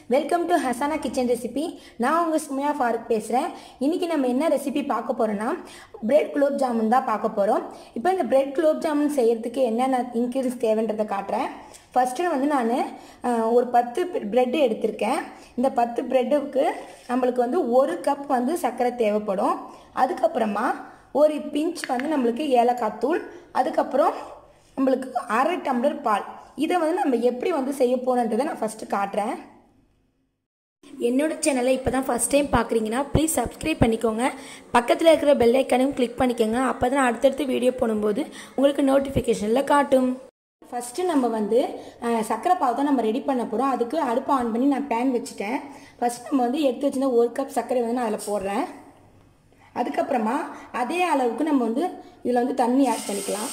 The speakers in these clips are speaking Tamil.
Welcome to Hasana kitchen recipe. நான் உங்கள் சுமையா ஃபாரூக் பேசுகிறேன். இன்றைக்கி நம்ம என்ன ரெசிபி பார்க்க போகிறோன்னா பிரெட் குலோப் ஜாமுன் தான் பார்க்க போகிறோம். இப்போ இந்த பிரெட் குலோப் ஜாமுன் செய்கிறதுக்கு என்னென்ன இன்க்ரீடியன்ஸ் தேவைன்றதை காட்டுறேன். ஃபஸ்ட்டு வந்து நான் ஒரு 10 பிரெட்டு எடுத்திருக்கேன். இந்த 10 பிரெட்டுக்கு நம்மளுக்கு வந்து 1 கப் வந்து சர்க்கரை தேவைப்படும். அதுக்கப்புறமா ஒரு பிஞ்ச் வந்து நம்மளுக்கு ஏலக்காய் தூள், அதுக்கப்புறம் நம்மளுக்கு 1/2 டம்ளர் பால். இதை வந்து நம்ம எப்படி வந்து செய்ய போகிறோன்றதை நான் ஃபஸ்ட்டு காட்டுறேன். என்னோட சேனலை இப்போ தான் ஃபஸ்ட் டைம் பார்க்குறீங்கன்னா ப்ளீஸ் சப்ஸ்கிரைப் பண்ணிக்கோங்க. பக்கத்தில் இருக்கிற பெல் ஐக்கானையும் கிளிக் பண்ணிக்கோங்க. அப்போ தான் அடுத்தடுத்து வீடியோ போடும்போது உங்களுக்கு நோட்டிஃபிகேஷனில் காட்டும். ஃபஸ்ட்டு நம்ம வந்து சர்க்கரை பாவு தான் நம்ம ரெடி பண்ண போகிறோம். அதுக்கு அடுப்பு ஆன் பண்ணி நான் பேன் வச்சுட்டேன். ஃபஸ்ட் நம்ம வந்து எடுத்து வச்சுருந்த 1 கப் சர்க்கரை வந்து நான் அதில் போடுறேன். அதுக்கப்புறமா அதே அளவுக்கு நம்ம வந்து இதில் வந்து தண்ணி ஆட் பண்ணிக்கலாம்.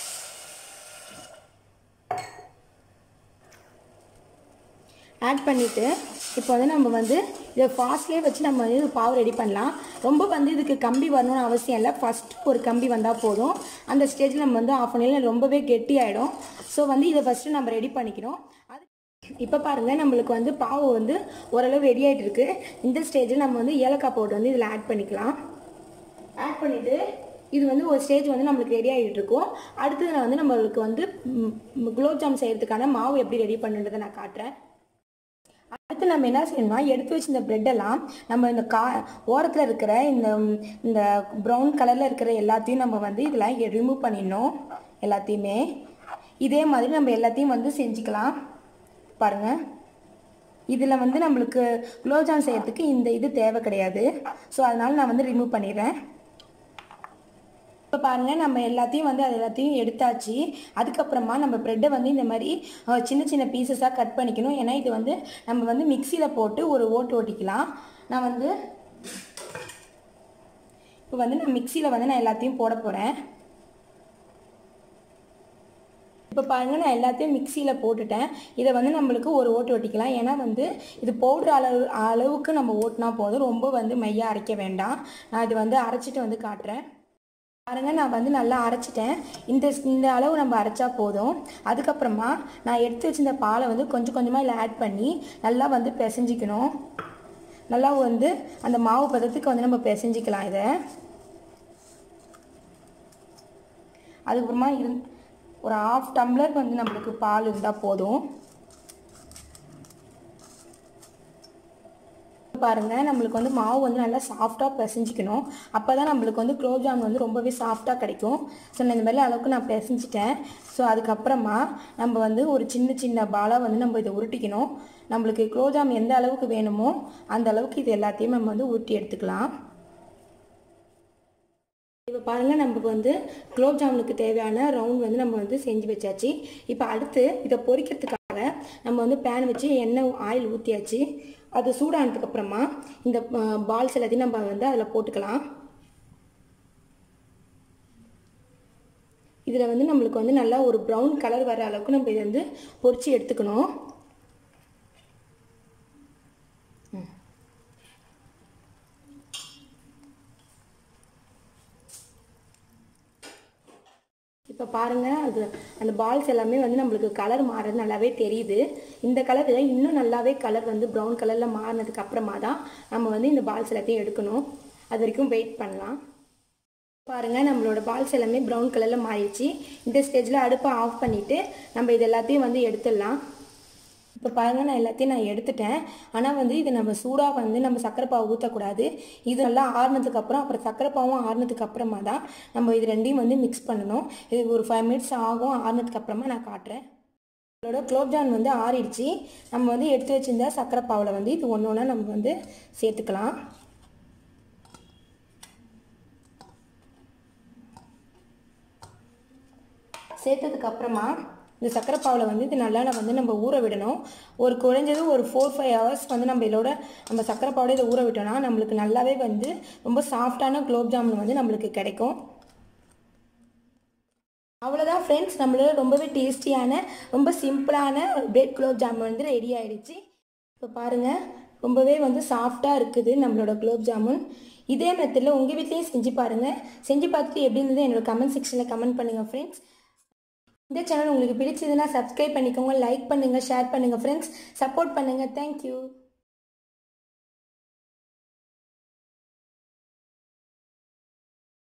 ஆட் பண்ணிவிட்டு இப்போ வந்து நம்ம வந்து இதை ஃபாஸ்ட்லேயே வச்சு நம்ம வந்து பாவு ரெடி பண்ணலாம். ரொம்ப வந்து இதுக்கு கம்பி வரணும்னு அவசியம் இல்லை. ஃபஸ்ட்டு ஒரு கம்பி வந்தால் போதும். அந்த ஸ்டேஜில் நம்ம வந்து ஆஃப் பண்ணிடலாம். ரொம்பவே கெட்டி ஆகிடும். ஸோ வந்து இதை ஃபஸ்ட்டு நம்ம ரெடி பண்ணிக்கிறோம். அது இப்போ பாருங்கள், நம்மளுக்கு வந்து பாவு வந்து ஓரளவு ரெடி ஆகிட்டு இருக்குது. இந்த ஸ்டேஜில் நம்ம வந்து ஏலக்காய் பவுடர் வந்து இதில் ஆட் பண்ணிக்கலாம். ஆட் பண்ணிவிட்டு இது வந்து ஒரு ஸ்டேஜ் வந்து நம்மளுக்கு ரெடி ஆகிட்டு இருக்கும். அடுத்தது வந்து நம்மளுக்கு வந்து குலோப் ஜாம் செய்கிறதுக்கான மாவு எப்படி ரெடி பண்ணுன்றதை நான் காட்டுறேன். அடுத்து நம்ம என்ன செய்யணும்னா, எடுத்து வச்சு இந்த பிரெட்டெல்லாம் நம்ம இந்த ஓரத்தில் இருக்கிற இந்த ப்ரௌன் கலரில் இருக்கிற எல்லாத்தையும் நம்ம வந்து இதில் ரிமூவ் பண்ணிடணும். எல்லாத்தையுமே இதே மாதிரி நம்ம எல்லாத்தையும் வந்து செஞ்சுக்கலாம். பாருங்கள், இதில் வந்து நம்மளுக்கு குலோப் ஜாம் செய்கிறதுக்கு இந்த இது தேவை கிடையாது. ஸோ அதனால் நான் வந்து ரிமூவ் பண்ணிடுறேன். இப்போ பாருங்கள், நம்ம எல்லாத்தையும் வந்து அது எல்லாத்தையும் எடுத்தாச்சு. அதுக்கப்புறமா நம்ம ப்ரெட்டை வந்து இந்த மாதிரி சின்ன சின்ன பீசஸாக கட் பண்ணிக்கணும். ஏன்னா இது வந்து நம்ம வந்து மிக்சியில் போட்டு ஒரு ஓட்டிக்கலாம். நான் வந்து இப்போ வந்து நான் மிக்சியில் வந்து நான் எல்லாத்தையும் போட போகிறேன். இப்போ பாருங்கள், நான் எல்லாத்தையும் மிக்சியில் போட்டுட்டேன். இதை வந்து நம்மளுக்கு ஒரு ஓட்டிக்கலாம். ஏன்னா வந்து இது பவுடர் அளவுக்கு நம்ம ஓட்டினா போதும். ரொம்ப வந்து மையாக அரைக்க வேண்டாம். நான் இது வந்து அரைச்சிட்டு வந்து காட்டுறேன். பாருங்க, நான் வந்து நல்லா அரைச்சிட்டேன். இந்த அளவு நம்ம அரைச்சா போதும். அதுக்கப்புறமா நான் எடுத்து வச்சிருந்த பாலை வந்து கொஞ்சம் கொஞ்சமாக இதில் ஆட் பண்ணி நல்லா வந்து பிசைஞ்சிக்கணும். நல்லா வந்து அந்த மாவு பதத்துக்கு வந்து நம்ம பிசைஞ்சிக்கலாம் இதை. அதுக்கப்புறமா ஒரு 1/2 டம்ளர் வந்து நம்மளுக்கு பால் இருந்தால் போதும். பாருங்கள், நம்மளுக்கு வந்து மாவு வந்து நல்லா சாஃப்டாக பிசைஞ்சிக்கணும். அப்போ தான் நம்மளுக்கு வந்து குலோப் ஜாம் வந்து ரொம்பவே சாஃப்டாக கிடைக்கும். ஸோ நான் இந்த மாதிரி அளவுக்கு நான் பிசைஞ்சிட்டேன். ஸோ அதுக்கப்புறமா நம்ம வந்து ஒரு சின்ன சின்ன பாலாக வந்து நம்ம இதை உருட்டிக்கணும். நம்மளுக்கு குலோப் ஜாம் எந்த அளவுக்கு வேணுமோ அந்த அளவுக்கு இது எல்லாத்தையும் நம்ம வந்து உருட்டி எடுத்துக்கலாம். இப்போ பாருங்கள், நமக்கு வந்து குலோப் ஜாமுனுக்கு தேவையான ரவுண்ட் வந்து நம்ம வந்து செஞ்சு வச்சாச்சு. இப்போ அடுத்து இதை பொரிக்கிறதுக்காக நம்ம வந்து பேன் வச்சு எண்ணெய் ஆயில் ஊற்றியாச்சு. அது சூடானதுக்கப்புறமா இந்த பால்ஸ் எல்லாத்தையும் நம்ம வந்து அதில் போட்டுக்கலாம். இதில் வந்து நம்மளுக்கு வந்து நல்லா ஒரு ப்ரௌன் கலர் வர அளவுக்கு நம்ம இதை வந்து பொரிச்சு எடுத்துக்கணும். இப்போ பாருங்கள், அந்த பால்ஸ் எல்லாமே வந்து நம்மளுக்கு கலர் மாறுறது நல்லாவே தெரியுது. இந்த கலர் இன்னும் நல்லாவே கலர் வந்து ப்ரௌன் கலரில் மாறினதுக்கு அப்புறமா தான் நம்ம வந்து இந்த பால்ஸ் எல்லாத்தையும் எடுக்கணும். அது வரைக்கும் வெயிட் பண்ணலாம். பாருங்கள், நம்மளோட பால்ஸ் எல்லாமே ப்ரௌன் கலரில் மாறிடுச்சு. இந்த ஸ்டேஜில் அடுப்பை ஆஃப் பண்ணிவிட்டு நம்ம இது எல்லாத்தையும் வந்து எடுத்துடலாம். இப்போ பாருங்கள், நான் எல்லாத்தையும் எடுத்துட்டேன். ஆனால் வந்து இது நம்ம சூடாக வந்து நம்ம சர்க்கரை பாவு ஊற்றக்கூடாது. இது நல்லா ஆறுனதுக்கப்புறம் அப்புறம் சர்க்கரை பாவும் ஆறுனதுக்கு அப்புறமா தான் நம்ம இது ரெண்டையும் வந்து மிக்ஸ் பண்ணணும். இது ஒரு 5 மினிட்ஸ் ஆகும். ஆறுனதுக்கு அப்புறமா நான் காட்டுறேன். இதோட குலோப் ஜாம் வந்து ஆறிடுச்சு. நம்ம வந்து எடுத்து வச்சிருந்த சர்க்கரை பாவில் வந்து இது ஒன்று ஒன்றா நம்ம வந்து சேர்த்துக்கலாம். சேர்த்ததுக்கு அப்புறமா இந்த சர்க்கரை பாவில் வந்து இது நல்லா வந்து நம்ம ஊற விடணும். ஒரு குறைஞ்சது ஒரு 4-5 ஹவர்ஸ் வந்து நம்ம இதோட நம்ம சர்க்கரை பாவோட இதை ஊற விட்டோம்னா நம்மளுக்கு நல்லாவே வந்து ரொம்ப சாஃப்டான குலோப் ஜாமுன் வந்து நம்மளுக்கு கிடைக்கும். அவ்வளோதான் ஃப்ரெண்ட்ஸ், நம்மளோட ரொம்பவே டேஸ்டியான ரொம்ப சிம்பிளான பிரெட் குலோப் ஜாமுன் வந்து ரெடி ஆகிடுச்சு. இப்போ பாருங்கள், ரொம்பவே வந்து சாஃப்டாக இருக்குது நம்மளோட குலோப் ஜாமுன். இதே மெத்தடில் உங்கள் வீட்லேயும் செஞ்சு பாருங்கள். செஞ்சு பார்த்துட்டு எப்படி இருந்தது என்னோட கமெண்ட் செக்ஷனில் கமெண்ட் பண்ணுங்கள் ஃப்ரெண்ட்ஸ். இந்த சேனல் உங்களுக்கு பிடிச்சதுன்னா சப்ஸ்கிரைப் பண்ணிக்கோங்க, லைக் பண்ணுங்கள், ஷேர் பண்ணுங்கள் ஃப்ரெண்ட்ஸ். சப்போர்ட் பண்ணுங்கள். தேங்க்யூ.